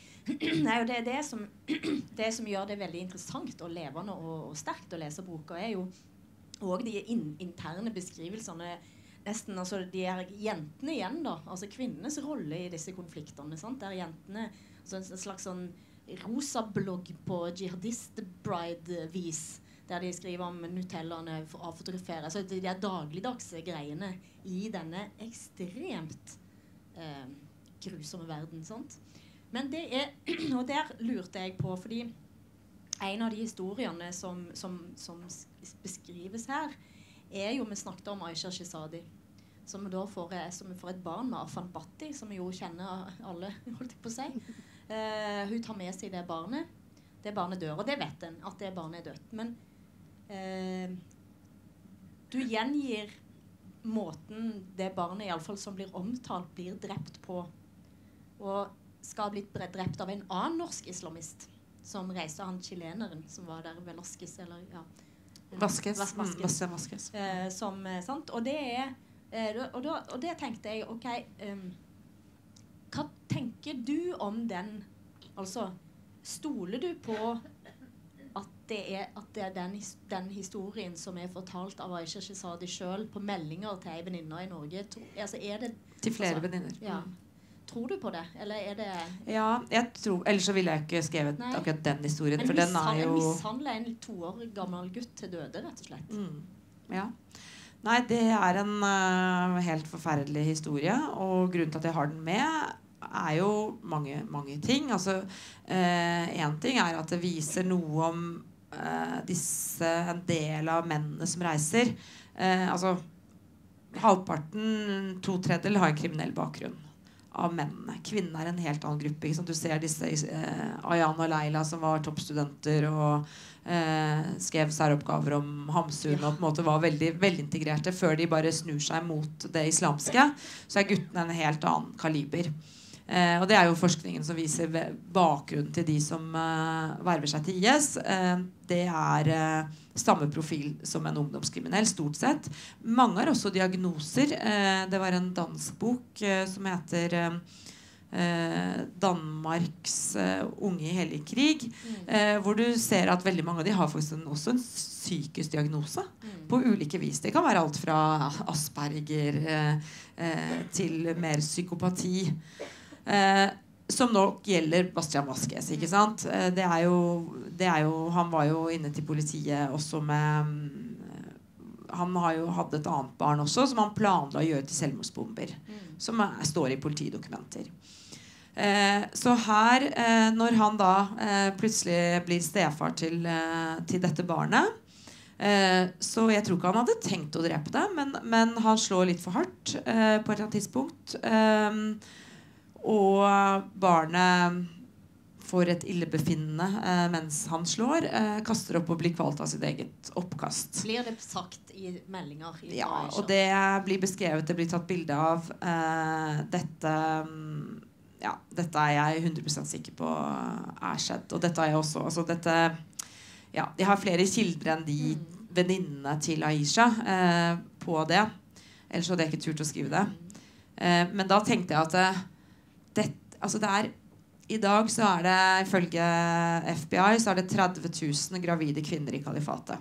B: Nei, og det er det som, det som gjør det veldig interessant og levende og, og sterkt å lese boka, er jo også de in, interne beskrivelsene nesten, altså de er jentene igjen da, altså kvinnenes rolle i disse konfliktene, sant? Det er jentene, altså en slags sånn rosa blogg på jihadist-bride-vis, der de skriver om nutellaene for å avfotografere, altså de er dagligdagse greiene i denne ekstremt eh, grusomme verden, sant? Men det er, og der lurte jeg på, fordi en av de historiene som, som, som beskrives her, er jo, vi snakket om Aisha Shizadi, som da får, som får et barn med Afan Bhatti, som jo kjenner alle, holdt jeg på å si. Uh, hun tar med seg det barnet. Det barnet dør, og det vet en, at det barnet er dødt. Men uh, du gjengir måten det barnet, i alle fall som blir omtalt, blir drept på, og skal bli drept av en annen norsk islamist, som reiser han chileneren, som var der, Velasquez, eller ja,
C: Vasquez.
B: Vas Vasquez.
C: Vasquez. Vasquez.
B: Eh, som, sant? Og det er eh, og, da, og det tenkte jeg, ok, um, hva tenker du om den, altså, stoler du på at det er, at det er den, den historien som er fortalt av Aisha Shizadi selv på meldinger til en venninne i Norge, tro, altså, er det,
C: til flere
B: altså,
C: venninner.
B: Ja. Tror du på det? Eller er det...
C: Ja, jeg tror... Ellers så ville jeg ikke skrevet Nei. akkurat den historien, en for den er jo...
B: En mishandler en to år gammel gutt til døde, rett og slett.
C: Mm. Ja. Nei, det er en uh, helt forferdelig historie, og grunnen til at jeg har den med er jo mange, mange ting. Altså, uh, en ting er at det viser noe om uh, disse, en del av mennene som reiser. Uh, altså, halvparten, to tredjedel har en kriminell bakgrunn av mennene. Kvinnene er en helt annen gruppe. Ikke sant? Du ser disse eh, Ayan og Leila som var toppstudenter og eh, skrev særoppgaver om Hamsun ja. og på en måte var veldig velintegrerte før de bare snur seg mot det islamske. Så er guttene en helt annen kaliber. Eh, og det er jo forskningen som viser bakgrunnen til de som eh, verver seg til I S. Eh, det er eh, samme profil som en ungdomskriminell, stort sett. Mange har også diagnoser. Eh, det var en dansk bok eh, som heter eh, eh, Danmarks eh, unge i hellig krig, eh, hvor du ser at veldig mange av de har faktisk en, også en psykisk diagnose på ulike vis. Det kan være alt fra Asperger eh, eh, til mer psykopati. Eh, som nok gjelder Bastian Vasquez, ikke sant? Eh, det er jo, det er jo, han var jo inne til politiet også med han har jo hatt et annet barn også som han planla å gjøre til selvmordsbomber, mm. som er, står i politidokumenter. Eh, så her, eh, når han da eh, plutselig blir stefar til, eh, til dette barnet, eh, så jeg tror ikke han hadde tenkt å drepe det, men, men han slår litt for hardt eh, på et eller annet tidspunkt. Eh, Og barnet får et illebefinnende eh, mens han slår, eh, kaster opp og blir kvalt av sitt eget oppkast.
B: Blir det sagt i meldinger? I
C: ja, og det blir beskrevet, det blir tatt bilde av. Eh, dette, ja, dette er jeg hundre prosent sikker på er skjedd. Og dette er jeg også. Altså dette, ja, de har flere kilder enn de mm. venninnene til Aisha eh, på det. Ellers hadde jeg ikke turt å skrive det. Eh, men da tenkte jeg at Det, altså det er, i dag så er det ifølge F B I så er det tretti tusen gravide kvinner i kalifatet.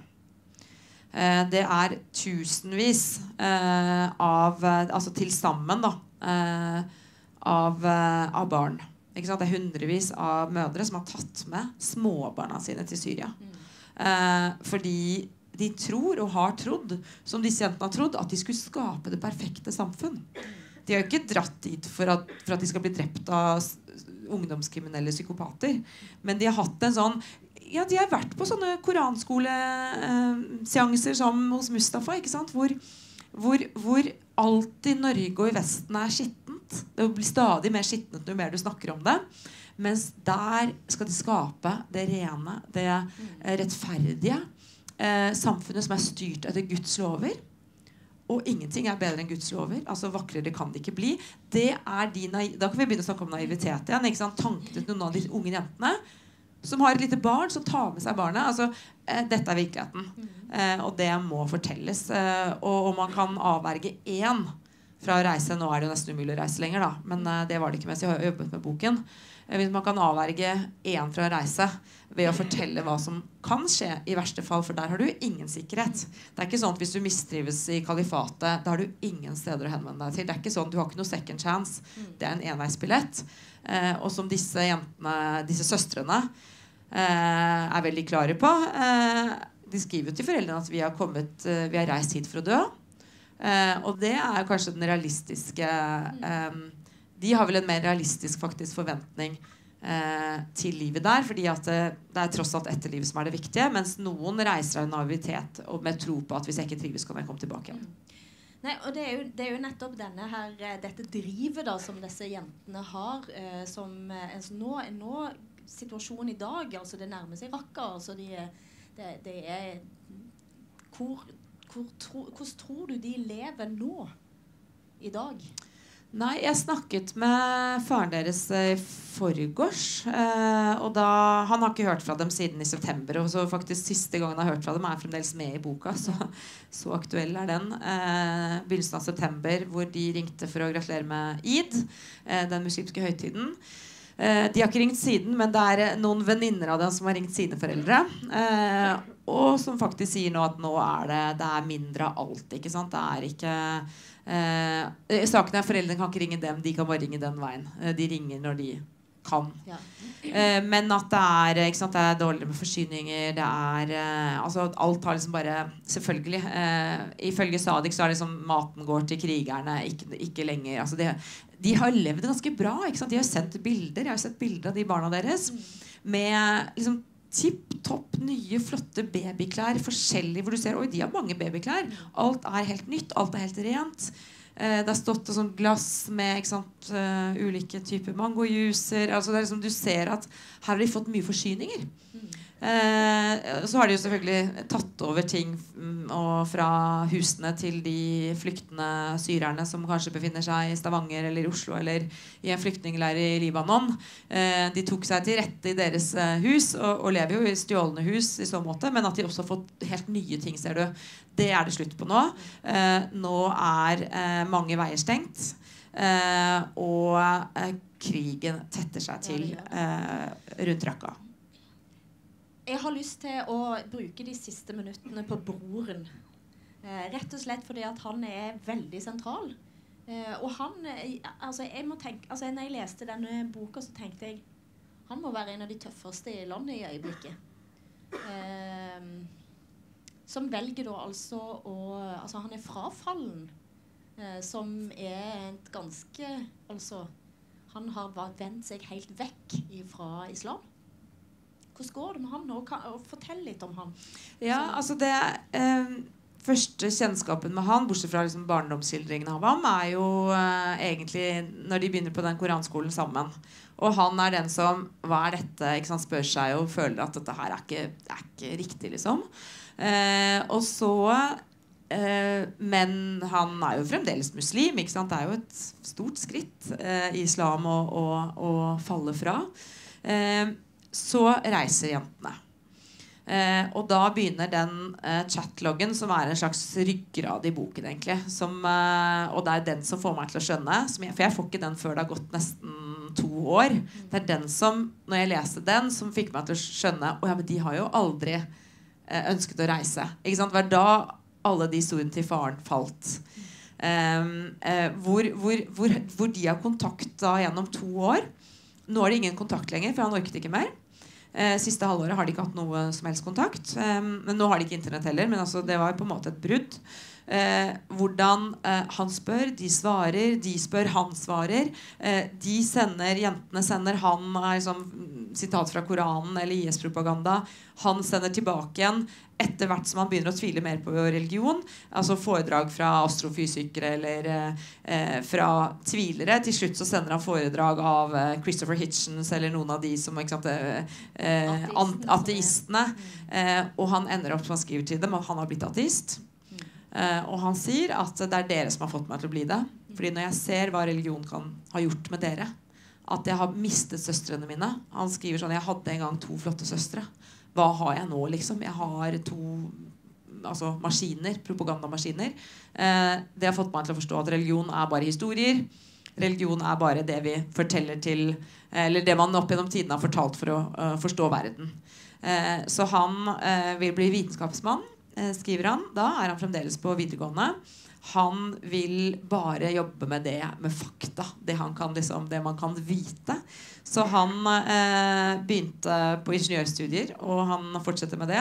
C: Eh, det er tusenvis eh, av altså til sammen da eh, av, eh, av barn. Ikke sant? Det er hundrevis av mødre som har tatt med småbarna sine til Syria. Eh, fordi de tror og har trodd, som disse jentene har trodd, at de skulle skape det perfekte samfunn. De har jo ikke dratt dit for at, for at de skal bli drept av ungdomskriminelle psykopater. Men de har hatt en sånn Ja, de har vært på sånne koranskoleseanser som hos Mustafa, ikke sant? Hvor, hvor, hvor alt i Norge og i Vesten er skittent. Det blir stadig mer skittent jo mer du snakker om det. Mens der skal de skape det rene, det rettferdige eh, samfunnet som er styrt etter Guds lover. Og ingenting er bedre enn Guds lover. Altså vakrere kan det ikke bli. Det er de naiv- Da kan vi begynne å snakke om naivitet igjen, ikke sant? Tanken til noen av de unge jentene som har et lite barn, som tar med seg barnet. Altså, eh, dette er virkeligheten. Eh, og det må fortelles. Eh, og om man kan avverge én fra å reise. Nå er det jo nesten umulig å reise lenger, da. Men eh, det var det ikke mens jeg har jobbet med boken. Eh, hvis man kan avverge én fra å reise ved å fortelle hva som kan skje i verste fall, for der har du ingen sikkerhet. Det er ikke sånn at hvis du mistrives i kalifatet, da har du ingen steder å henvende deg til. Det er ikke sånn, du har ikke noe second chance. Det er en enveisbillett. Eh, og som disse jentene, disse søstrene eh, er veldig klare på. Eh, de skriver til foreldrene at vi har, kommet, eh, vi har reist hit for å dø. Eh, og det er kanskje den realistiske eh, De har vel en mer realistisk faktisk forventning Eh, til livet der, fordi at det, det er tross alt etterlivet som er det viktige, mens noen reiser av naivitet og med tro på at hvis jeg ikke trives, kan jeg komme tilbake igjen.
B: Nei, og det er, jo, det er jo nettopp denne her, dette drivet da, som disse jentene har, eh, som eh, altså nå, nå situasjonen i dag, altså det nærmer seg Raqqa, altså de, det, det er hvor, hvor tro, hvordan tror du de lever nå i dag?
C: Nei, jeg snakket med faren deres i forgårs, eh, og da, han har ikke hørt fra dem siden i september, og så faktisk siste gangen han har hørt fra dem er fremdeles med i boka, så, så aktuell er den. Eh, begynnelsen av september, hvor de ringte for å gratulere med Eid, eh, den muslimske høytiden. Eh, de har ikke ringt siden, men det er noen venninner av dem som har ringt sine foreldre, eh, og som faktisk sier nå at nå er det, det er mindre av alt, ikke sant? Det er ikke... Eh, saken er foreldrene kan ikke ringe dem, de kan bare ringe den veien. Eh, de ringer når de kan. Ja. Eh, men at det er, ikke sant, det er dårligere med forsyninger, det er eh, altså alt har liksom bare selvfølgelig eh, ifølge Sadiq så er det liksom maten går til krigerne, ikke, ikke lenger altså de, de har levd ganske bra, ikke sant? De har sendt bilder, jeg har sett bilder av de barna deres med liksom tipp topp nye flotte babyklær forskjellig, hvor du ser oi, de har mange babyklær, alt er helt nytt, alt er helt rent. Eh, det har stått et sånt glass med ikke sant, uh, ulike typer mangojuicer, altså det er liksom, du ser at her har de fått mye forsyninger. Eh, så har de jo selvfølgelig tatt over ting mm, og fra husene til de flyktende syrerne som kanskje befinner seg i Stavanger eller i Oslo eller i en flyktningleir i Libanon. Eh, de tok seg til rette i deres eh, hus og, og lever jo i stjålne hus i så måte, men at de også har fått helt nye ting, ser du. Det er det slutt på nå. Eh, nå er eh, mange veier stengt, eh, og eh, krigen tetter seg til eh, rundt Raqqa.
B: Jeg har lyst til å bruke de siste minuttene på broren. Eh, rett og slett fordi at han er veldig sentral. Eh, og han, eh, altså jeg må tenke, altså når jeg leste denne boka så tenkte jeg, han må være en av de tøffeste i landet i øyeblikket. Eh, som velger da altså å, altså han er frafallen, eh, som er et ganske, altså han har vendt seg helt vekk fra islam. Hvordan går det med han? Og, og fortell litt om han.
C: Ja, altså det eh, første kjennskapen med han, bortsett fra liksom barndomsskildringene av ham, er jo eh, egentlig når de begynner på den koranskolen sammen. Og han er den som, hva er dette? Ikke sant, spør seg og føler at dette her er ikke, er ikke riktig, liksom. Eh, og så eh, men han er jo fremdeles muslim, ikke sant? Det er jo et stort skritt eh, i islam å, å, å falle fra. Eh, Så reiser jentene. Eh, og da begynner den eh, chatloggen, som er en slags ryggrad i boken, egentlig. Som, eh, og det er den som får meg til å skjønne. Som jeg, for jeg får ikke den før det har gått nesten to år. Det er den som, når jeg leste den, som fikk meg til å skjønne Å ja, men de har jo aldri eh, ønsket å reise. Ikke sant? Det var da alle de historiene til faren falt. Eh, eh, hvor, hvor, hvor, hvor de har kontakt da gjennom to år. Nå er det ingen kontakt lenger, for han orket ikke mer. Eh, siste halvåret har de ikke hatt noe som helst kontakt. Eh, men nå har de ikke internett heller. Men altså, det var på en måte et brudd. Eh, hvordan eh, han spør, de svarer, de spør, han svarer. Eh, de sender, jentene sender, han er liksom sitat fra Koranen eller I S-propaganda. Han sender tilbake igjen etter hvert som han begynner å tvile mer på religion. Altså foredrag fra astrofysikere eller eh, fra tvilere. Til slutt så sender han foredrag av eh, Christopher Hitchens eller noen av de som ikke sant, eh, ateistene. Eh, og han ender opp som han skriver til dem, og han har blitt ateist. Uh, og han sier at det er dere som har fått meg til å bli det. Fordi når jeg ser hva religion kan ha gjort med dere, at jeg har mistet søstrene mine. Han skriver sånn: jeg hadde en gang to flotte søstre. Hva har jeg nå, liksom? Jeg har to altså, maskiner, propagandamaskiner. Uh, det har fått meg til å forstå at religion er bare historier. Religion er bare det vi forteller til, eller det man opp gjennom tiden har fortalt for å uh, forstå verden. Uh, så han uh, vil bli vitenskapsmann, skriver han. Da er han fremdeles på videregående. Han vil bare jobbe med det, med fakta, det, han kan, liksom, det man kan vite. Så han eh, begynte på ingeniørstudier, og han fortsetter med det.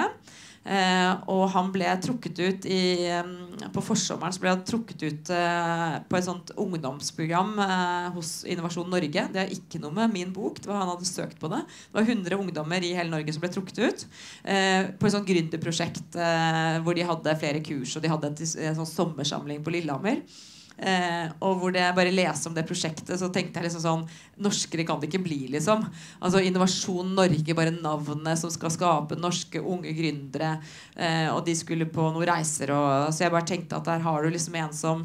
C: Eh, og han ble trukket ut i, på forsommeren så ble han trukket ut eh, på et sånt ungdomsprogram eh, hos Innovasjon Norge. Det er ikke noe med min bok, det var han hadde søkt på det. Det var hundre ungdommer i hele Norge som ble trukket ut eh, på et sånt gründerprosjekt eh, hvor de hadde flere kurs, og de hadde en, en sånn sommersamling på Lillehammer. Eh, og hvor det bare leste om det prosjektet, så tenkte jeg liksom sånn: norskere kan det ikke bli, liksom. Altså Innovasjon Norge, bare navnet som skal skape norske unge gründere. Eh, og de skulle på noen reiser, og, så jeg bare tenkte at der har du liksom en som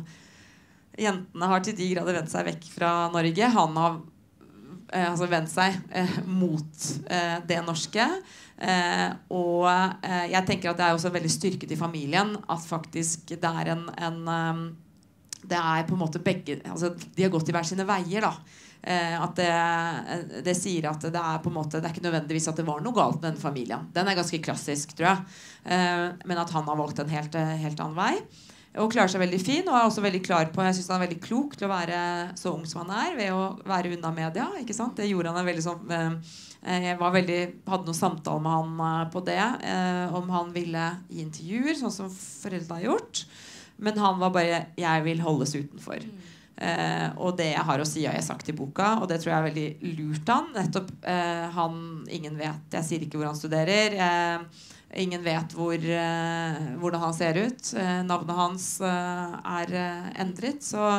C: jentene har til de grader vendt seg vekk fra Norge. Han har eh, altså vendt seg eh, mot eh, det norske. Eh, og eh, jeg tenker at det er også veldig styrket i familien at faktisk det er en, en um, det er på en måte begge, altså de har gått i hver sine veier da. Eh, at det, det sier at det er på en måte, det er ikke nødvendigvis at det var noe galt med den familien. Den er ganske klassisk, tror jeg. Eh, men at han har valgt en helt, helt annen vei. Og klarer seg veldig fin, og er også veldig klar på, jeg synes han er veldig klok til å være så ung som han er, ved å være unna media, ikke sant? Det gjorde han veldig sånn, eh, jeg var veldig, hadde noen samtaler med han på det, eh, om han ville gi intervjuer, sånn som foreldrene har gjort. Men han var bare 'jeg vil holdes utenfor'. Mm. Eh, og det jeg har å si har jeg sagt i boka, og det tror jeg er veldig lurt han. Nettopp eh, han, ingen vet, jeg sier ikke hvor han studerer, eh, ingen vet hvor, eh, hvordan han ser ut. Eh, navnet hans eh, er eh, endret, så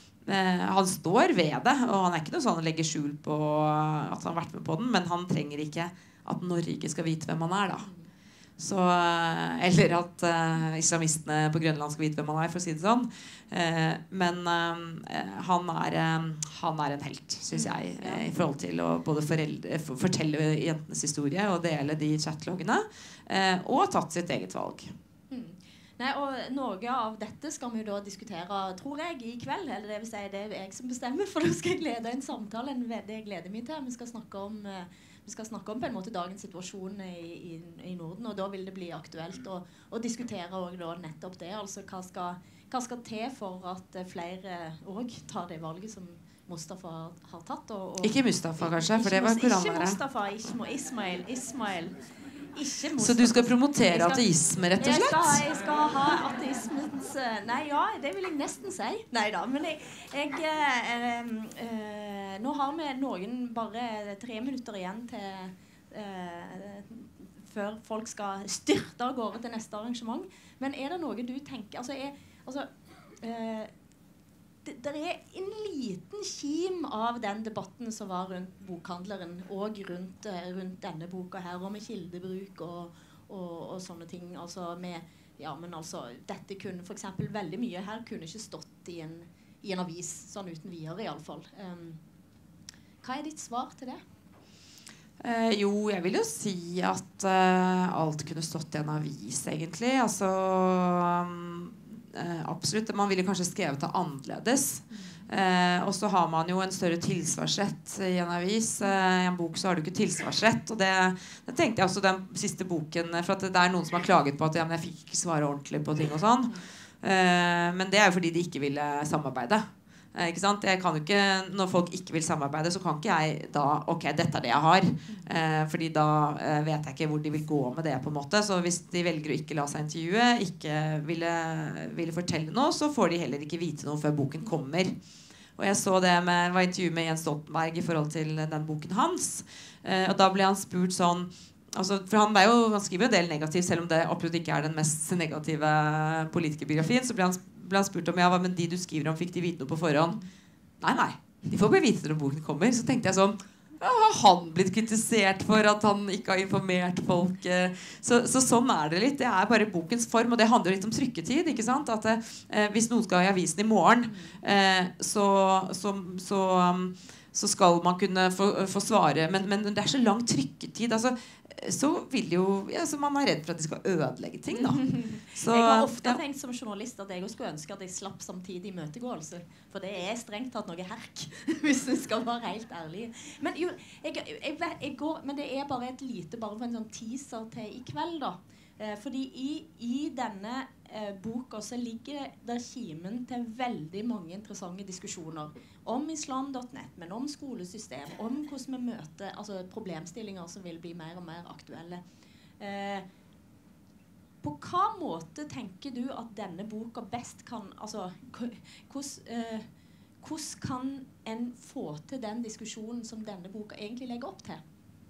C: eh, han står ved det, og han er ikke noe sånn å legge skjul på at han har vært med på den, men han trenger ikke at Norge skal vite hvem han er, da. Så, eller at uh, islamistene på Grønland skal vite hvem han er, for å si det sånn. Uh, men uh, han, er, uh, han er en helt, synes jeg, uh, i forhold til å både foreldre, for, fortelle jentenes historie og dele de chatloggene, uh, og tatt sitt eget valg.
B: Mm. Nei, og noe av dette skal vi jo da diskutere, tror jeg, i kveld. Eller det vil si, det er jeg som bestemmer, for da skal jeg lede en samtale, en det jeg gleder meg til. Vi skal snakke om... Uh, Vi skal snakke om på en måte dagens situasjon i, i, i Norden, og da vil det bli aktuelt å, å diskutere også da nettopp det. Altså hva skal, hva skal til for at flere også tar det valget som Mustafa har, har tatt. Og, og
C: ikke Mustafa kanskje, for det var koranlærer.
B: Ikke Mustafa, ikke Ismail. Ismail. Ikke Mustafa.
C: Så du skal promotere
B: skal,
C: ateisme, rett og slett?
B: Jeg skal, jeg skal ha ateismens... Nei, ja, det vil jeg nesten si. Nei da, men jeg... jeg øh, øh, nå har vi noen bare tre minutter igjen til øh, før folk skal styrte av gårde til neste arrangement. Men er det noe du tenker... Altså, er, altså øh, det, det er en liten kim av den debatten som var rundt bokhandleren og rundt, rundt denne boka her, og med kildebruk og, og, og sånne ting. Altså med, ja, men altså, dette kunne for eksempel veldig mye her kunne ikke stått i en, i en avis, sånn uten videre i alle fall. Um, hva er ditt svar til det?
C: Eh, jo, jeg vil jo si at uh, alt kunne stått i en avis, egentlig. Altså... Um, Uh, absolutt, man ville kanskje skrevet det annerledes. uh, og så har man jo en større tilsvarsrett i en avis. uh, I en bok så har du ikke tilsvarsrett, og det, det tenkte jeg også den siste boken, for at det, det er noen som har klaget på at ja, men jeg fikk ikke svare ordentlig på ting og sånn. uh, men det er jo fordi de ikke ville samarbeide. Uh, ikke sant? Jeg kan jo ikke, når folk ikke vil samarbeide, så kan ikke jeg da, ok, dette er det jeg har, uh, fordi da uh, vet jeg ikke hvor de vil gå med det på en måte. Så hvis de velger å ikke la seg intervjue, ikke ville, ville fortelle noe, så får de heller ikke vite noe før boken kommer. Og jeg så det med, var intervju med Jens Stoltenberg i forhold til den boken hans, uh, og da ble han spurt sånn, altså, for han, er jo, han skriver jo en del negativt, selv om det absolutt ikke er den mest negative politikerbiografien, så ble han ble han spurt om, ja, men de du skriver om, fikk de vite noe på forhånd? Nei, nei. De får bare vite når boken kommer. Så tenkte jeg sånn, ja, har han blitt kritisert for at han ikke har informert folk? Så, så sånn er det litt. Det er bare bokens form, og det handler litt om trykketid, ikke sant? At eh, hvis noen skal ha i avisen i morgen, eh, så, så, så, um, så skal man kunne få, få svare, men, men det er så lang trykketid, altså, så vil jo, ja, så man er redd for at de skal ødelegge ting da. Så,
B: jeg har ofte
C: ja.
B: tenkt som journalist at jeg også skulle ønske at jeg slapp samtidig møtegåelse, for det er strengt tatt noe herk hvis du skal være helt ærlig. Men, jo, jeg, jeg, jeg går, men det er bare et lite, bare for en sånn teaser til i kveld da. Eh, fordi i, i denne eh, boka så ligger det kimen til veldig mange interessante diskusjoner om islam punktum nett, men om skolesystem, om hvordan vi møter altså problemstillinger som vil bli mer og mer aktuelle. Eh, på hva måte tenker du at denne boka best kan, altså, hvordan, eh, hvordan kan en få til den diskusjonen som denne boka egentlig legger opp til?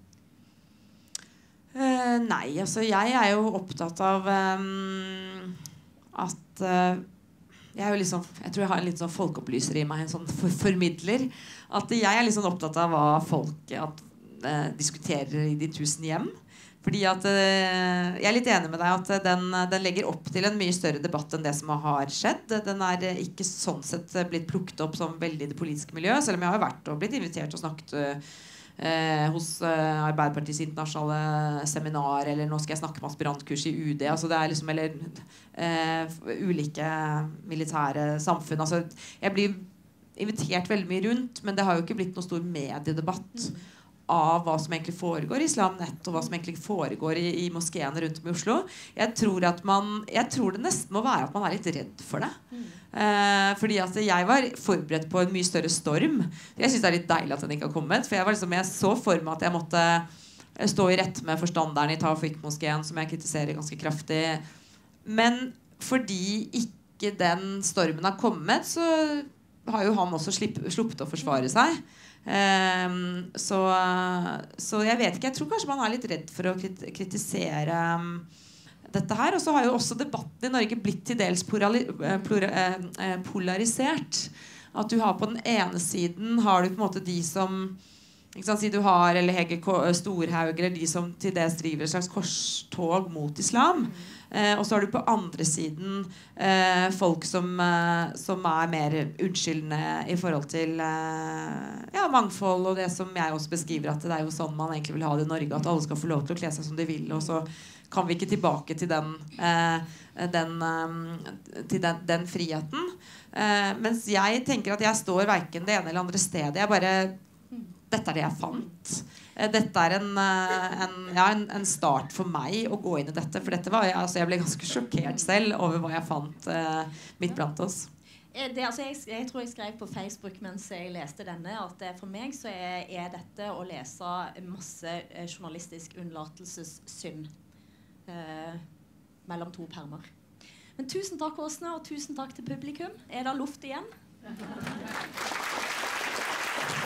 C: Uh, nei, altså jeg er jo opptatt av um, at uh, jeg er jo liksom, jeg tror jeg har en litt sånn folkeopplyser i meg, en sånn for formidler, at jeg er litt sånn opptatt av hva folk at, uh, diskuterer i de tusen hjem, fordi at uh, jeg er litt enig med deg at den, den legger opp til en mye større debatt enn det som har skjedd. Den er ikke sånn sett blitt plukket opp som veldig det politiske miljøet, selv om jeg har vært og blitt invitert og snakket uh, Eh, hos eh, Arbeiderpartiets internasjonale seminar, eller nå skal jeg snakke med aspirantkurs i U D, altså det er liksom, eller eh, ulike militære samfunn, altså jeg blir invitert veldig mye rundt, men det har jo ikke blitt noen stor mediedebatt mm. av hva som egentlig foregår i Islam punktum nett og hva som egentlig foregår i, i moskeene rundt om i Oslo. Jeg tror, at man, jeg tror det nesten må være at man er litt redd for det. Mm. Eh, fordi at jeg var forberedt på en mye større storm. Jeg synes det er litt deilig at den ikke har kommet, for jeg, var liksom, jeg så for meg at jeg måtte stå i rett med forstanderen i Tawfik-moskeen, som jeg kritiserer ganske kraftig. Men fordi ikke den stormen har kommet, så har jo han også slipp, sluppet å forsvare seg. Um, så, så jeg vet ikke, jeg tror kanskje man er litt redd for å kritisere um, dette her. Og så har jo også debatten i Norge blitt til dels polari, plura, eh, polarisert. At du har på den ene siden har du på en måte de som Ikke sant? Si du har eller Hege Storhaug eller de som til dels driver et slags korstog mot islam. Eh, og så har du på andre siden eh, folk som, eh, som er mer unnskyldende i forhold til eh, ja, mangfold og det som jeg også beskriver, at det er jo sånn man egentlig vil ha det i Norge, at alle skal få lov til å kle seg som de vil, og så kan vi ikke tilbake til den, eh, den, eh, til den, den friheten. Eh, mens jeg tenker at jeg står hverken det ene eller andre stedet. Jeg bare Dette er det jeg fant. Dette er en, en, ja, en, en start for meg å gå inn i dette. For dette var, altså, jeg ble ganske sjokkert selv over hva jeg fant uh, midt blant oss.
B: Det, altså, jeg, jeg tror jeg skrev på Facebook mens jeg leste denne, at for meg så er, er dette å lese masse eh, journalistisk unnlatelsessynd eh, mellom to permer. Men tusen takk, Åsne, og tusen takk til publikum. Er det luft igjen?